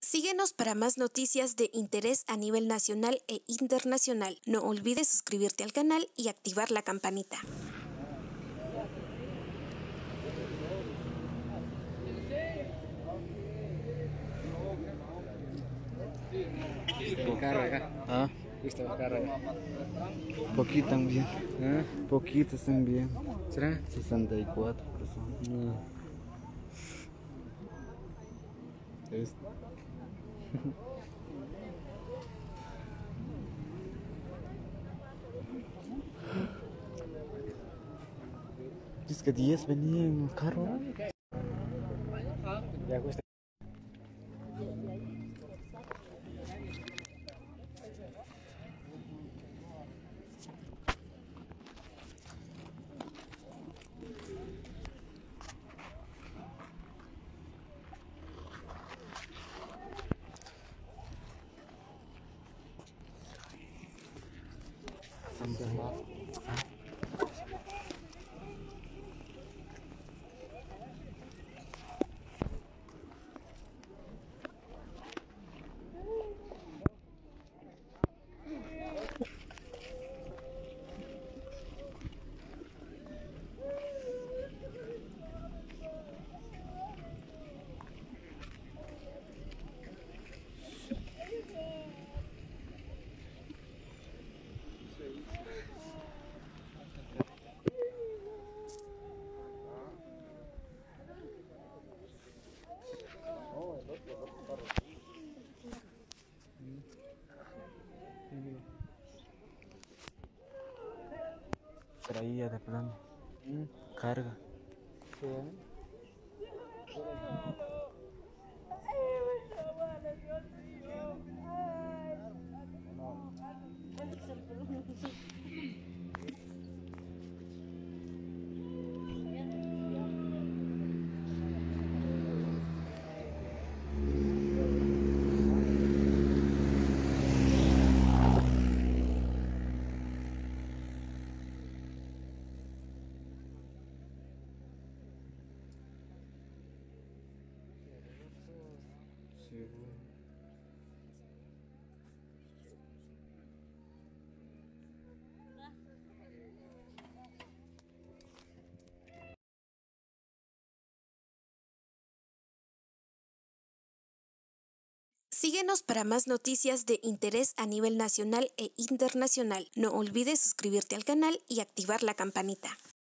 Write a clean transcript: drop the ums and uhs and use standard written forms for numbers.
Síguenos para más noticias de interés a nivel nacional e internacional. No olvides suscribirte al canal y activar la campanita. Carga. ¿Ah? ¿Viste la carga? Poquito también. ¿Ah? Poquitos también. ¿Será? 64 personas. No. Es- Dice que 10 venían en el carro. Ya cuesta. Traía de plano. Carga. Sí, Síguenos para más noticias de interés a nivel nacional e internacional. No olvides suscribirte al canal y activar la campanita.